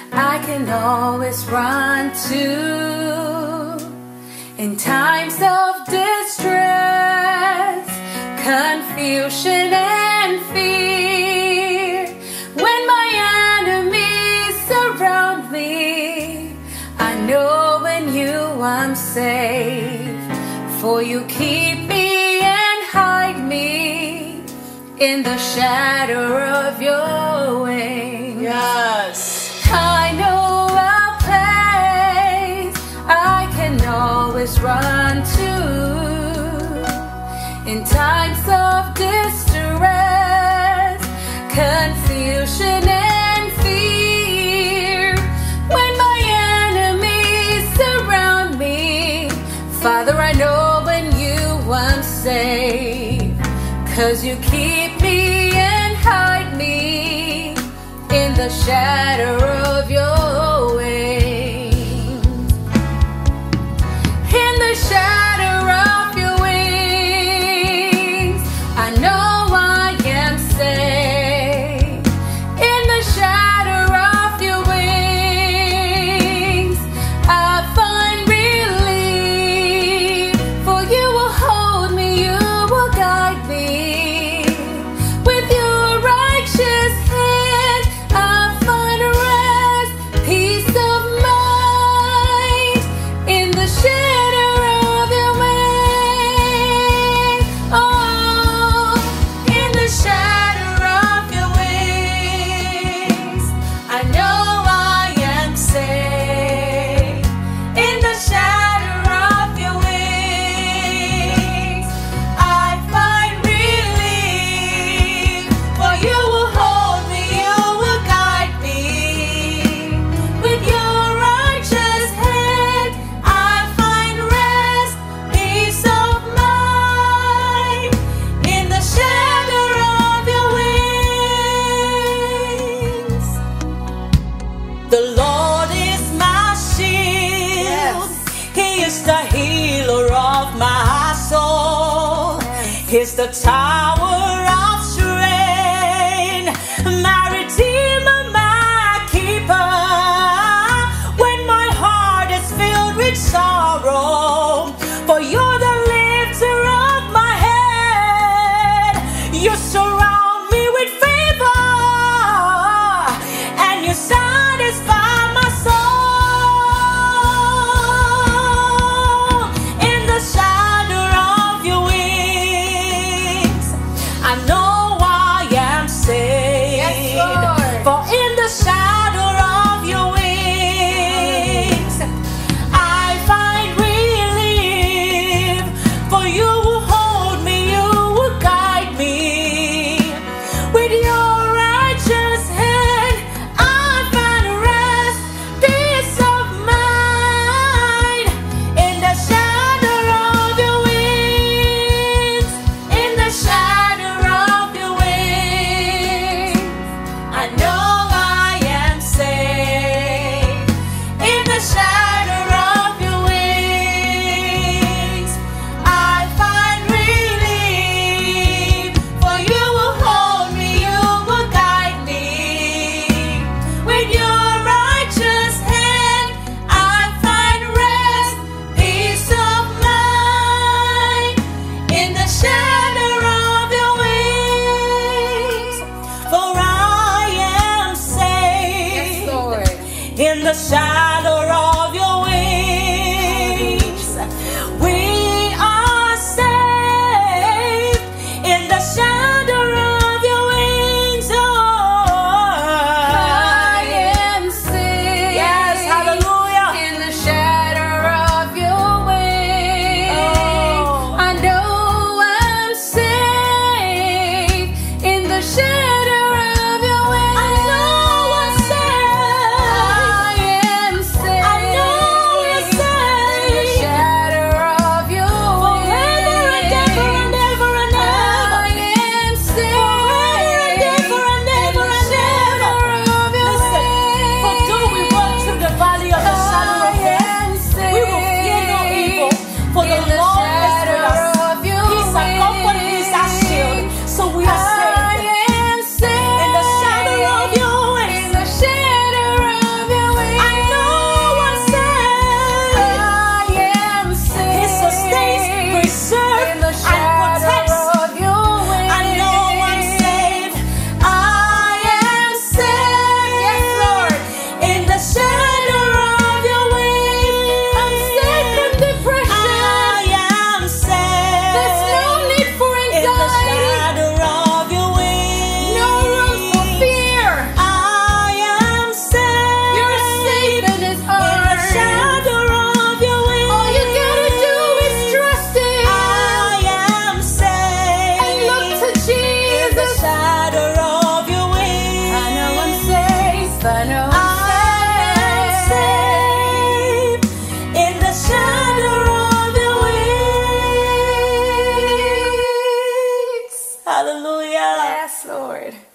I can always run to in times of distress, confusion and fear. When my enemies surround me, I know in you I'm safe. For you keep me and hide me in the shadow of your wings. Yes. I know a place I can always run to in times of distress, confusion and fear. When my enemies surround me, Father, I know in you I'm safe. 'Cause you keep me and hide me in the shadow of your wings. In the shadow of your wings, I know I am safe. In the shadow of your wings, I find relief. For you will hold me, you will guide me. With your righteous hand, I find rest, peace of mind in the shadow of your wings. Oh, in the shadow of your wings, I know I am safe. In the shadow of your wings, I find relief. For you will hold me, you will guide me. With your righteous hand, I find rest, peace of mind in the shadow of your wings. The Lord is my shield. He is the healer of my soul. He's the tower of strength, my redeemer, my keeper. When my heart is filled with sorrow, for you're the lifter of my head. You surround me with favor, and you satisfy my soul. In the shadow of your wings, I know I am safe. Yes, Lord. For in the shadow of your wings, I find relief. For you will hold me, you will guide me. With your righteous hand, I find rest, peace of mind in the shadow of your wings. In the shadow of your wings, I know I am safe. In the shadow of your wings, I find relief. For you will hold me, you will guide me. With your righteous hand, I find rest, peace of mind in the shadow of your wings. For I am safe. Yes, Lord. In the shadow of your wings, we are safe. In the shadow of your wings, oh, I am safe. Yes, hallelujah. In the shadow of your wings, I know I'm safe. In the shadow of your wings, I know I'm safe. I am Hallelujah. Yes, Lord.